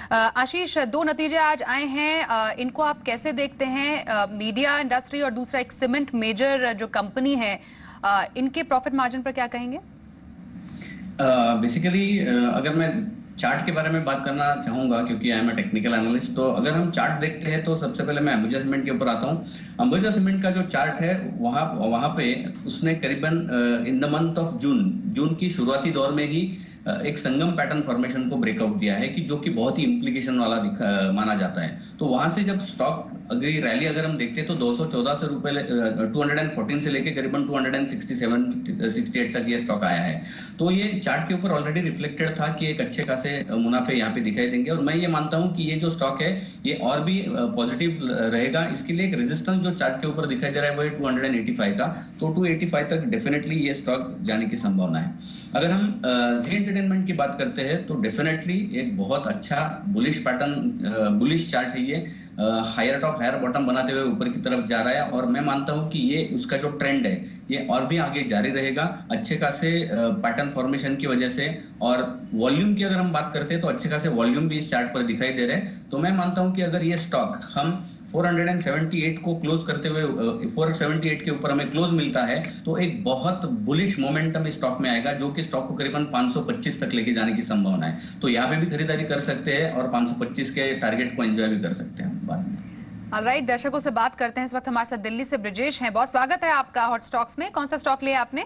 आशीष, दो नतीजे आज आए हैं, इनको आप कैसे देखते हैं? मीडिया इंडस्ट्री और दूसरा एक सीमेंट मेजर जो कंपनी है, इनके प्रॉफिट मार्जिन पर क्या कहेंगे? बेसिकली अगर मैं चार्ट के बारे में बात करना चाहूंगा, क्योंकि I am a technical analyst, तो अगर हम चार्ट देखते हैं तो सबसे पहले मैं अंबुजा सीमेंट के ऊपर आता हूं। अंबुजा सीमेंट का जो चार्ट है वहां वहां पे उसने करीबन in the month of June की शुरुआती दौर में ही एक संगम पैटर्न फॉर्मेशन को ब्रेकआउट दिया है, कि जो कि बहुत ही इंप्लीकेशन वाला माना जाता है। तो वहां से जब स्टॉक अगर रैली अगर हम देखते हैं तो 214 से रुपए 214 से लेके करीबन 267-68 तक ये स्टॉक आया है। तो ये चार्ट के ऊपर ऑलरेडी रिफ्लेक्टेड था कि एक अच्छे खासे मुनाफे यहाँ पे दिखाई देंगे, और मैं ये मानता हूँ कि ये जो स्टॉक है ये और भी पॉजिटिव रहेगा। इसके लिए एक रेजिस्टेंस जो चार्ट के ऊपर दिखाई दे रहा है वो है 285 का, तो 285 तक डेफिनेटली ये स्टॉक जाने की संभावना है। अगर हम जी एंटरटेनमेंट की बात करते हैं तो डेफिनेटली एक बहुत अच्छा बुलिश पैटर्न, बुलिश चार्ट है ये। हायर टॉप हायर बॉटम बनाते हुए ऊपर की तरफ जा रहा है, और मैं मानता हूं कि ये उसका जो ट्रेंड है ये और भी आगे जारी रहेगा अच्छे खासे पैटर्न फॉर्मेशन की वजह से। और वॉल्यूम की अगर हम बात करते हैं तो अच्छे खासे वॉल्यूम भी इस चार्ट पर दिखाई दे रहे हैं। तो मैं मानता हूं कि अगर ये स्टॉक हम 478 को क्लोज करते हुए 478 के ऊपर हमें क्लोज मिलता है तो एक बहुत बुलिश मोमेंटम इस स्टॉक में आएगा, जो कि स्टॉक को करीबन 525 तक लेके जाने की संभावना है। तो यहाँ पे भी खरीदारी कर सकते हैं और 525 के टारगेट को एंजॉय भी कर सकते हैं बाद में। ऑलराइट, दर्शकों से बात करते हैं। इस वक्त हमारे साथ दिल्ली से ब्रिजेश हैं। बहुत स्वागत है आपका हॉट स्टॉक्स में। कौन सा स्टॉक लिया आपने?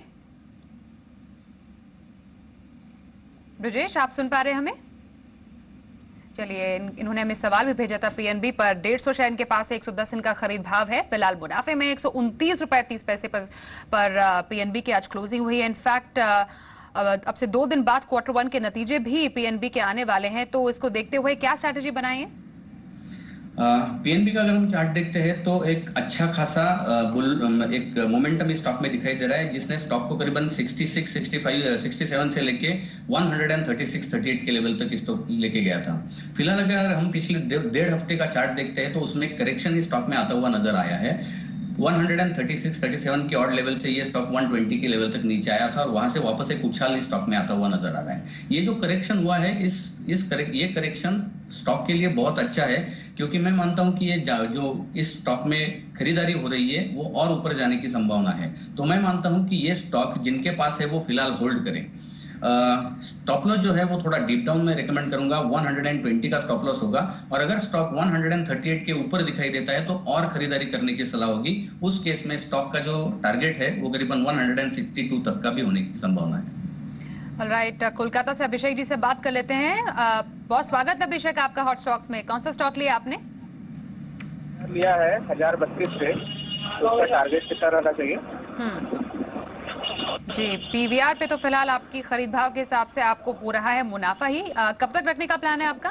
ब्रिजेश, आप सुन पा रहे हैं हमें? चलिए, इन्होंने हमें सवाल भी भेजा था पीएनबी पर। 150 शेयर इनके पास है, 110 इनका खरीद भाव है। फिलहाल मुनाफे में 129 रुपए 30 पैसे पर पीएनबी की आज क्लोजिंग हुई है। इनफैक्ट अब से 2 दिन बाद Q1 के नतीजे भी पीएनबी के आने वाले हैं, तो इसको देखते हुए क्या स्ट्रैटेजी बनाई है? पीएनबी का अगर हम चार्ट देखते हैं तो एक अच्छा खासा एक मोमेंटम इस स्टॉक में दिखाई दे रहा है, जिसने स्टॉक को करीबन 66, 65, 67 से लेके 136, 38 के लेवल तक स्टॉक लेके गया था। फिलहाल अगर हम पिछले 1.5 हफ्ते का चार्ट देखते हैं तो उसमें करेक्शन इस स्टॉक में आता हुआ नजर आया है। 136, 37 के ऑड लेवल से ये स्टॉक 120 के लेवल तक नीचे आया था, और वहां से वापस एक उछाल इस स्टॉक में आता हुआ नजर आ रहा है। ये जो करेक्शन हुआ है ये करेक्शन स्टॉक के लिए बहुत अच्छा है, क्योंकि मैं मानता हूं कि ये जो इस स्टॉक में खरीदारी हो रही है वो और ऊपर जाने की संभावना है। तो मैं मानता हूं कि ये स्टॉक जिनके पास है वो फिलहाल होल्ड करें। स्टॉप लॉस जो है वो थोड़ा डीप डाउन में रिकमेंड करूंगा, 120 का स्टॉप लॉस होगा, और अगर स्टॉक 138 के ऊपर दिखाई देता है तो और खरीदारी करने की सलाह होगी। उस केस में स्टॉक का जो टारगेट है वो करीबन 162 तक का भी होने की संभावना है। ऑलराइट, कोलकाता से अभिषेक जी से बात कर लेते हैं। बहुत स्वागत है अभिषेक आपका हॉट स्टॉक्स में। कौन सा स्टॉक लिया आपने? लिया है 1032 पे, उसका टारगेट कितना रहना चाहिए? जी, पीवीआर पे तो फिलहाल आपकी खरीद भाव के हिसाब से आपको हो रहा है मुनाफा ही। कब तक रखने का प्लान है आपका?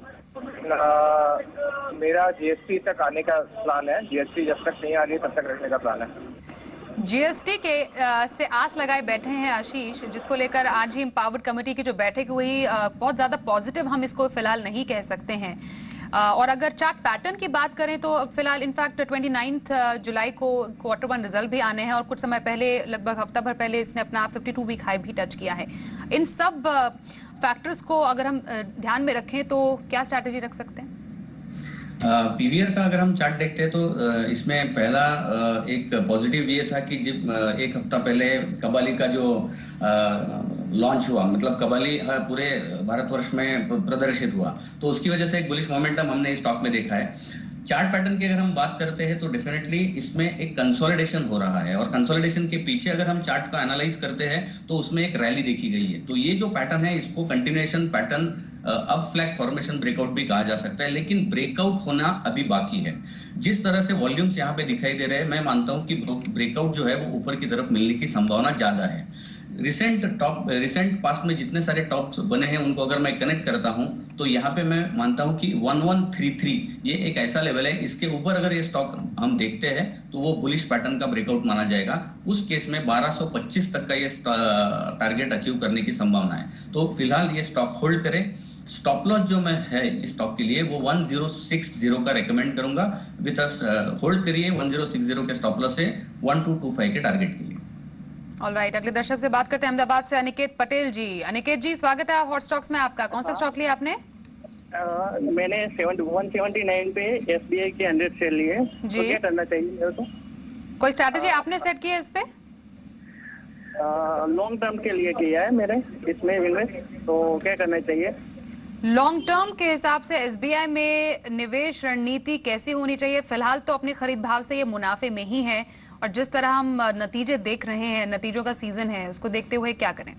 मेरा जीएसटी तक आने का प्लान है। जीएसटी जब तक नहीं आ रही तब तक रखने का प्लान है। जीएसटी के से आस लगाए बैठे हैं आशीष, जिसको लेकर आज ही एम्पावर्ड कमेटी की जो बैठक हुई, बहुत ज्यादा पॉजिटिव हम इसको फिलहाल नहीं कह सकते हैं। और अगर चार्ट पैटर्न की बात करें तो फिलहाल इनफैक्ट 29 जुलाई को Q1 रिजल्ट भी आने हैं, और कुछ समय पहले, लगभग हफ्ता भर पहले, इसने अपना 52 वीक हाई भी टच किया है। इन सब फैक्टर्स को अगर हम ध्यान में रखें तो क्या स्ट्रैटेजी रख सकते हैं? पीवीआर का अगर हम चार्ट देखते हैं तो इसमें पहला एक पॉजिटिव ये था कि जब एक हफ्ता पहले कबाली का जो लॉन्च हुआ, मतलब कबाली पूरे भारतवर्ष में प्रदर्शित हुआ, तो उसकी वजह से एक बुलिश मोमेंटम हमने इस स्टॉक में देखा है। चार्ट पैटर्न की अगर हम बात करते हैं तो डेफिनेटली इसमें एक कंसोलिडेशन हो रहा है, और कंसोलिडेशन के पीछे अगर हम चार्ट का एनालाइज करते हैं तो उसमें एक रैली देखी गई है। तो ये जो पैटर्न है इसको कंटिन्यूएशन पैटर्न, अब फ्लैग फॉर्मेशन ब्रेकआउट भी कहा जा सकता है, लेकिन ब्रेकआउट होना अभी बाकी है। जिस तरह से वॉल्यूम्स यहाँ पे दिखाई दे रहे हैं, मैं मानता हूँ कि ब्रेकआउट जो है वो ऊपर की तरफ मिलने की संभावना ज्यादा है। रिसेंट पास्ट में जितने सारे टॉप्स बने हैं उनको अगर मैं कनेक्ट करता हूं तो यहाँ पे मैं मानता हूं कि 1133 ये एक ऐसा लेवल है, इसके ऊपर अगर ये स्टॉक हम देखते हैं तो वो बुलिश पैटर्न का ब्रेकआउट माना जाएगा। उस केस में 1225 तक का ये टारगेट अचीव करने की संभावना है। तो फिलहाल ये स्टॉक होल्ड करें। स्टॉप लॉस जो मैं है इस स्टॉक के लिए वो 1060 का रेकमेंड करूंगा। विद होल्ड करिए 1060 के स्टॉप लॉस से 1225 के टारगेट के लिए। ऑलराइट, अगले दर्शक से बात करते हैं अहमदाबाद से अनिकेत पटेल जी। अनिकेत जी, स्वागत है हॉट स्टॉक्स में आपका। कौन सा स्टॉक लिया आपने? मैंने 179 पे SBI के 100 शेयर लिए, तो जी। क्या करना चाहिए मेरे को? कोई स्ट्रैटेजी आपने सेट की है इस पे? लॉन्ग टर्म के लिए किया है मेरे इसमें इन्वेस्ट, तो क्या करना चाहिए? लॉन्ग टर्म के हिसाब से एसबीआई में निवेश रणनीति कैसी होनी चाहिए? फिलहाल तो अपने खरीद भाव से ये मुनाफे में ही है, और जिस तरह हम नतीजे देख रहे हैं, नतीजों का सीजन है, उसको देखते हुए क्या करें?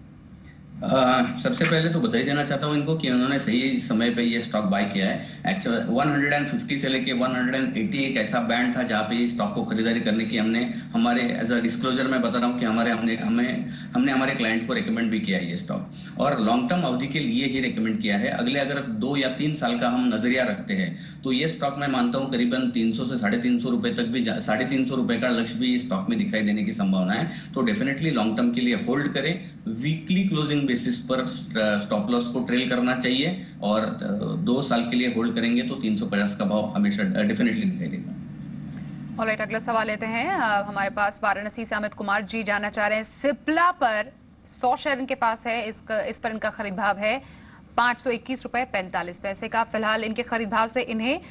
सबसे पहले तो बधाई देना चाहता हूं इनको कि उन्होंने सही समय पे ये स्टॉक बाय किया है। एक्चुअली 150 से लेके 180 एक ऐसा बैंड था जहां पे ये स्टॉक को खरीदारी करने की हमने हमारे एज अ डिस्क्लोजर में बता रहा हूं कि हमने हमारे क्लाइंट को रेकमेंड भी किया है ये स्टॉक, और लॉन्ग टर्म अवधि के लिए ही रेकमेंड किया है। अगले अगर 2 या 3 साल का हम नजरिया रखते हैं तो ये स्टॉक मैं मानता हूँ करीबन 300 से 350 रुपए तक भी 350 रुपए का लक्ष्य भी स्टॉक में दिखाई देने की संभावना है। तो डेफिनेटली लॉन्ग टर्म के लिए होल्ड करें। वीकली क्लोजिंग बेसिस पर स्टॉप लॉस को ट्रेल करना चाहिए, और 2 साल के लिए होल्ड करेंगे तो 350 का भाव हमेशा डेफिनेटली दिखाई देगा। ऑलराइट, अगला सवाल लेते हैं। हमारे पास वाराणसी से अमित कुमार जी जानना चाह रहे हैं, सिप्ला पर 100 शेयर इनके पास है, इस पर इनका खरीद भाव है 521 रुपए 45 पैसे का। फिलहाल इनके खरीद भाव से इन्हें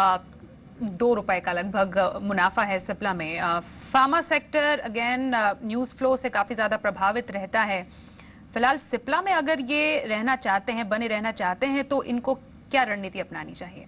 2 रुपए का लगभग मुनाफा है सिप्ला में। Pharma sector again news flow से काफी ज्यादा प्रभावित रहता है। फिलहाल सिप्ला में अगर ये रहना चाहते हैं, बने रहना चाहते हैं, तो इनको क्या रणनीति अपनानी चाहिए?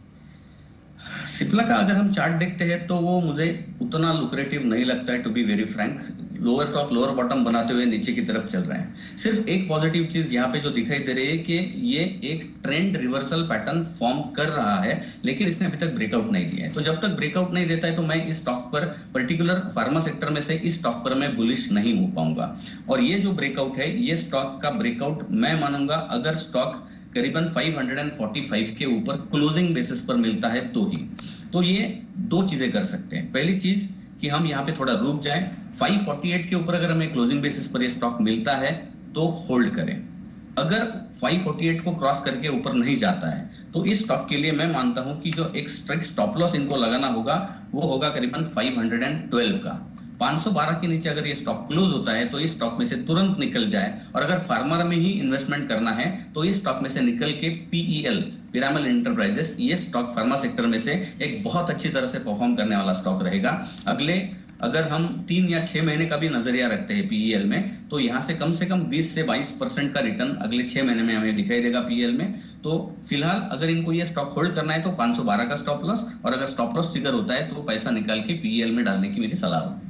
सिप्ला का अगर हम चार्ट देखते हैं तो वो मुझे उतना लुक्रेटिव नहीं लगता है, to be very frank. Lower top lower bottom बनाते हुए नीचे की तरफ चल रहे हैं। सिर्फ एक पॉजिटिव चीज यहाँ पे जो दिखाई दे रही है कि ये एक ट्रेंड रिवर्सल पैटर्न फॉर्म कर रहा है, लेकिन इसने अभी तक ब्रेकआउट नहीं दिया है। तो जब तक ब्रेकआउट नहीं देता है तो मैं इस स्टॉक पर, पर्टिकुलर फार्मा सेक्टर में से इस स्टॉक पर मैं बुलिश नहीं हो पाऊंगा। और ये जो ब्रेकआउट है, ये स्टॉक का ब्रेकआउट मैं मानूंगा अगर स्टॉक करीबन 545 के ऊपर क्लोजिंग बेसिस पर मिलता है तो ही। तो ये 2 चीजें कर सकते हैं। पहली चीज कि हम यहाँ पे थोड़ा रुक जाएं, 548 के ऊपर अगर हमें क्लोजिंग बेसिस पर ये स्टॉक मिलता है तो होल्ड करें। अगर 548 को क्रॉस करके ऊपर नहीं जाता है तो इस स्टॉक के लिए मैं मानता हूं कि जो एक स्ट्रिक्ट स्टॉप लॉस इनको लगाना होगा वो होगा करीबन 512 का। 512 के नीचे अगर ये स्टॉक क्लोज होता है तो इस स्टॉक में से तुरंत निकल जाए, और अगर फार्मा में ही इन्वेस्टमेंट करना है तो इस स्टॉक में से निकल के PEL पिरामल एंटरप्राइजेस, ये स्टॉक फार्मा सेक्टर में से एक बहुत अच्छी तरह से परफॉर्म करने वाला स्टॉक रहेगा। अगले अगर हम 3 या 6 महीने का भी नजरिया रखते हैं PEL में, तो यहाँ से कम 20 से 22% का रिटर्न अगले 6 महीने में हमें दिखाई देगा PEL में। तो फिलहाल अगर इनको ये स्टॉक होल्ड करना है तो 512 का स्टॉप लॉस, और अगर स्टॉप लॉस ट्रिगर होता है तो पैसा निकाल के PEL में डालने की मेरी सलाह है।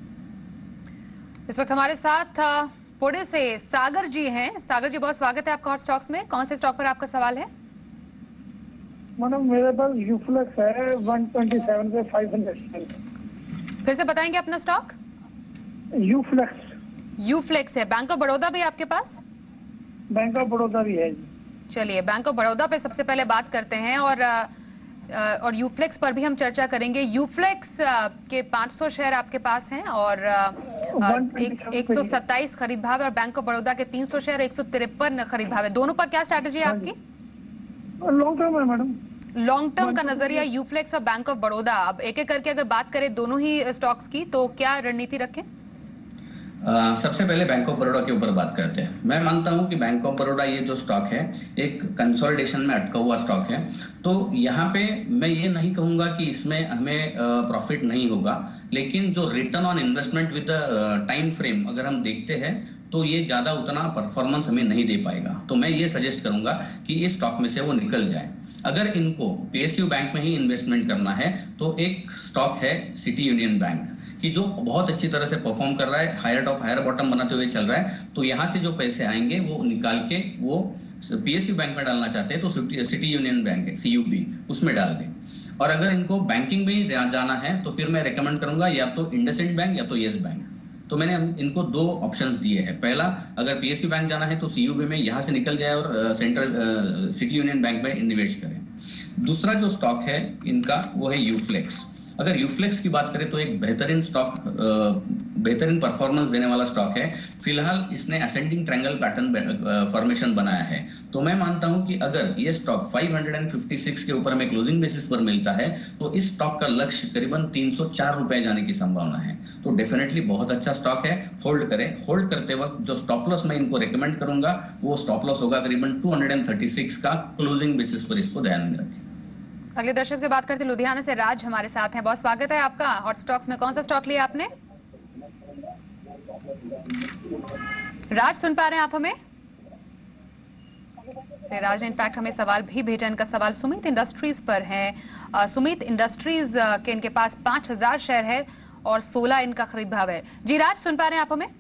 इस वक्त हमारे साथ पुणे से सागर जी हैं। सागर जी, बहुत स्वागत है आपका हॉट स्टॉक्स में। कौन से स्टॉक पर आपका सवाल है? मैडम मेरे पास यूफ्लेक्स है 127 पे 500। फिर से बताएंगे अपना स्टॉक? यूफ्लेक्स है। बैंक ऑफ बड़ौदा भी आपके पास? बैंक ऑफ बड़ौदा भी है। चलिए, बैंक ऑफ बड़ौदा पे सबसे पहले बात करते हैं, और यूफ्लेक्स पर भी हम चर्चा करेंगे। यूफ्लेक्स के 500 शेयर आपके पास हैं और 127 खरीद भाव है, और बैंक ऑफ बड़ौदा के 300 शेयर 153 खरीद भाव है। दोनों पर क्या स्ट्रैटेजी है आपकी? लॉन्ग टर्म है मैडम। लॉन्ग टर्म का नजरिया यूफ्लेक्स और बैंक ऑफ बड़ौदा। अब एक एक करके अगर बात करें दोनों ही स्टॉक्स की, तो क्या रणनीति रखें? सबसे पहले बैंक ऑफ बड़ौदा के ऊपर बात करते हैं। मैं मानता हूं कि बैंक ऑफ बड़ौदा ये जो स्टॉक है एक कंसोलिडेशन में अटका हुआ स्टॉक है। तो यहाँ पे मैं ये नहीं कहूंगा कि इसमें हमें प्रॉफिट नहीं होगा, लेकिन जो return on investment with time frame अगर हम देखते हैं तो ये ज्यादा उतना परफॉर्मेंस हमें नहीं दे पाएगा। तो मैं ये सजेस्ट करूंगा कि इस स्टॉक में से वो निकल जाए। अगर इनको PSU बैंक में ही इन्वेस्टमेंट करना है तो एक स्टॉक है सिटी यूनियन बैंक कि जो बहुत अच्छी तरह से परफॉर्म कर रहा है, हायर टॉप हायर बॉटम बनाते हुए चल रहा है। तो यहाँ से जो पैसे आएंगे वो निकाल के वो PSU बैंक में डालना चाहते हैं तो सिटी यूनियन बैंक है CUB, उसमें डाल दें। और अगर इनको बैंकिंग में ही जाना है तो फिर मैं रेकमेंड करूंगा या तो इंडसइंड बैंक या तो येस बैंक। तो मैंने इनको 2 ऑप्शंस दिए हैं। पहला, अगर PSU बैंक जाना है तो CUB में यहाँ से निकल जाए और सेंट्रल सिटी यूनियन बैंक में निवेश करें। दूसरा जो स्टॉक है इनका वो है यूफ्लेक्स। अगर यूफ्लेक्स की बात करें तो एक बेहतरीन स्टॉक बेहतरीन परफॉर्मेंस देने वाला स्टॉक है। फिलहाल इसने असेंडिंग ट्रायंगल पैटर्न फॉर्मेशन बनाया है, तो मैं मानता हूं कि अगर ये स्टॉक 556 के ऊपर में क्लोजिंग बेसिस पर मिलता है तो इस स्टॉक का लक्ष्य करीबन 304 रुपए जाने की संभावना है। तो डेफिनेटली बहुत अच्छा स्टॉक है, होल्ड करें। होल्ड करते वक्त जो स्टॉप लॉस मैं इनको रेकमेंड करूंगा वो स्टॉप लॉस होगा करीबन 236 का, क्लोजिंग बेसिस पर इसको ध्यान में रखें। अगले दर्शक से बात करते हैं, लुधियाना से राज हमारे साथ हैं। बहुत स्वागत है आपका। हॉट स्टॉक्स में कौन सा स्टॉक लिया आपने? राज सुन पा रहे हैं आप हमें? राज ने इनफैक्ट हमें सवाल भी भेजा। इनका सवाल सुमित इंडस्ट्रीज पर है। सुमित इंडस्ट्रीज के इनके पास 5000 शेयर है और 16 इनका खरीद भाव है। जी राज सुन पा रहे हैं आप हमें?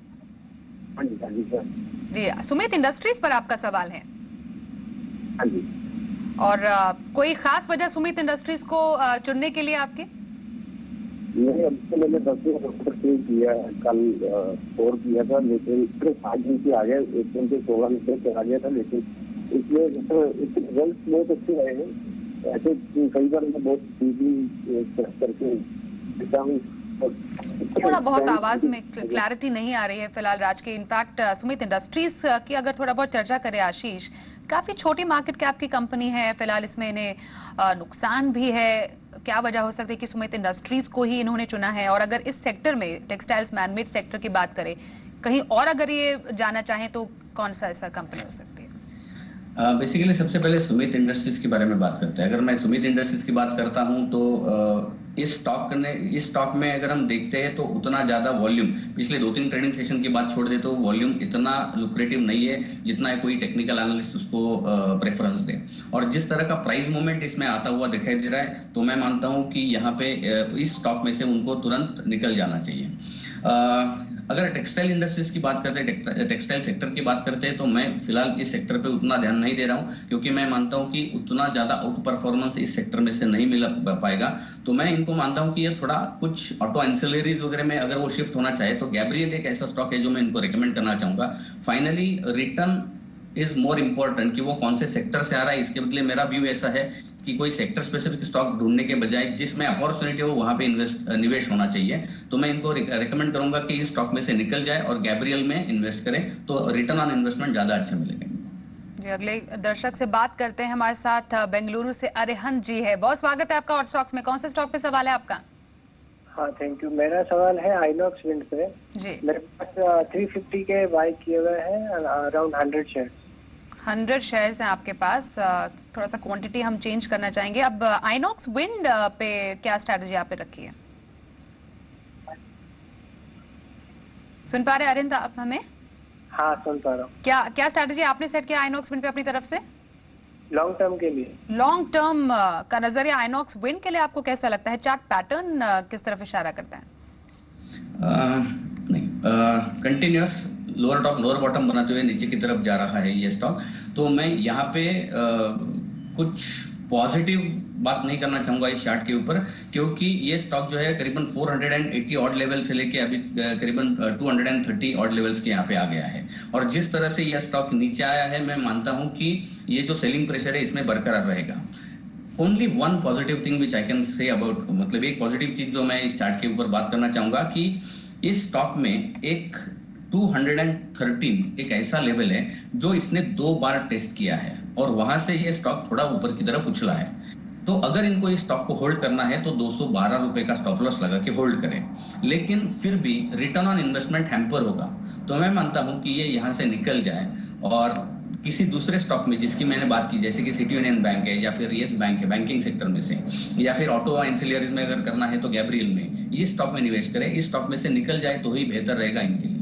जी, सुमित इंडस्ट्रीज पर आपका सवाल है। और कोई खास वजह सुमित इंडस्ट्रीज को चुनने के लिए आपके? मैंने 10 दिन किया, कल 4 किया था, लेकिन 5 दिन से आ गया, एक दिन से 16 रुपये से आ गया था, लेकिन इसमें रिजल्ट बहुत अच्छे रहे हैं। ऐसे कई बार मैं बहुत करके थोड़ा बहुत आवाज में क्लैरिटी नहीं आ रही है फिलहाल राज की। इनफैक्ट सुमित इंडस्ट्रीज की अगर थोड़ा बहुत चर्चा करें आशीष, काफी छोटी मार्केट कैप की कंपनी है, फिलहाल इसमें इन्हें नुकसान भी है। क्या वजह हो सकती है कि सुमित इंडस्ट्रीज को ही इन्होंने चुना है? और अगर इस सेक्टर में टेक्सटाइल्स मैनमेड सेक्टर की बात करें, कहीं और अगर ये जाना चाहें तो कौन सा ऐसा कंपनी हो सकती है? बेसिकली सबसे पहले सुमित इंडस्ट्रीज के बारे में बात करते हैं। अगर मैं सुमित इंडस्ट्रीज की बात करता हूं तो इस स्टॉक में अगर हम देखते हैं तो उतना ज्यादा वॉल्यूम, पिछले 2-3 ट्रेडिंग सेशन की बात छोड़ दे तो वॉल्यूम इतना लुक्रेटिव नहीं है जितना कोई टेक्निकल एनालिस्ट उसको प्रेफरेंस दे। और जिस तरह का प्राइस मूवमेंट इसमें आता हुआ दिखाई दे रहा है, तो मैं मानता हूं कि यहाँ पे इस स्टॉक में से उनको तुरंत निकल जाना चाहिए। अगर टेक्सटाइल इंडस्ट्रीज की बात करते हैं, टेक्सटाइल सेक्टर की बात करते हैं, तो मैं फिलहाल इस सेक्टर पे उतना ध्यान नहीं दे रहा हूं, क्योंकि मैं मानता हूं कि उतना ज्यादा आउट परफॉर्मेंस इस सेक्टर में से नहीं मिल पाएगा। तो मैं इनको मानता हूं कि ये थोड़ा कुछ ऑटो एंसिलरीज वगैरह में अगर वो शिफ्ट होना चाहे तो गैब्रियल एक ऐसा स्टॉक है जो मैं इनको रिकमेंड करना चाहूंगा। Finally return is more important, कि वो कौन से सेक्टर से आ रहा है। इसके बदले मेरा व्यू ऐसा है कि कोई सेक्टर स्पेसिफिक स्टॉक ढूंढने के बजाय जिसमें अपॉर्चुनिटी हो वहां पे निवेश होना चाहिए। तो मैं इनको रिकमेंड करूंगा कि इस स्टॉक में से निकल जाए और गैब्रियल में इन्वेस्ट करें, तो रिटर्न ऑन इन्वेस्टमेंट ज्यादा अच्छा मिलेगा। जी, अगले दर्शक से बात करते हैं। हमारे साथ बेंगलुरु से अरिहंत जी है। बहुत स्वागत है आपका हॉट स्टॉक्स में। कौन से स्टॉक पे सवाल है आपका? हाँ, थैंक यू। मेरा सवाल है आइनॉक्स विंड पे। जी, मेरे पास 350 के बाय किए हुए हैं, अराउंड 100 शेयर। 100 शेयर्स हैं आपके पास। थोड़ा सा क्वांटिटी हम चेंज करना चाहेंगे। अब आइनॉक्स विंड पे क्या स्ट्रैटेजी आपने रखी है? सुन पा रहे अरिंद आप हमें? हाँ, सुन पा रहा हूँ। क्या स्ट्रैटेजी आपने सेट किया आइनॉक्स विंड पे अपनी तरफ से? लॉन्ग टर्म के लिए। लॉन्ग टर्म का नजरिया आइनॉक्स विंड के लिए आपको कैसा लगता है? चार्ट पैटर्न किस तरफ इशारा करता है? नहीं, continuous lower top lower bottom बनाते हुए नीचे की तरफ जा रहा है ये स्टॉक। तो मैं यहाँ पे कुछ पॉजिटिव बात नहीं करना चाहूंगा इस चार्ट के ऊपर, क्योंकि ये स्टॉक जो है करीबन 480 ऑड लेवल से लेके अभी करीबन 230 ऑड लेवल्स के यहाँ पे आ गया है। और जिस तरह से यह स्टॉक नीचे आया है, मैं मानता हूं कि ये जो सेलिंग प्रेशर है इसमें बरकरार रहेगा। Only one positive thing which I can say about, मतलब एक पॉजिटिव चीज जो मैं इस चार्ट के ऊपर बात करना चाहूंगा कि इस स्टॉक में एक 213 एक ऐसा लेवल है जो इसने 2 बार टेस्ट किया है और वहां से ये स्टॉक थोड़ा ऊपर की तरफ उछला है। तो अगर इनको इस स्टॉक को होल्ड करना है तो 212 रुपए का स्टॉप लॉस लगा के होल्ड करें, लेकिन फिर भी रिटर्न ऑन इन्वेस्टमेंट हैम्पर होगा। तो मैं मानता हूं कि ये यहाँ से निकल जाए और किसी दूसरे स्टॉक में जिसकी मैंने बात की, जैसे कि सिटी यूनियन बैंक है या फिर येस बैंक है बैंकिंग सेक्टर में से, या फिर ऑटो एंसिलरीज में अगर करना है तो गैब्रियल में, इस स्टॉक में निवेश करें। इस स्टॉक में से निकल जाए तो ही बेहतर रहेगा इनके लिए।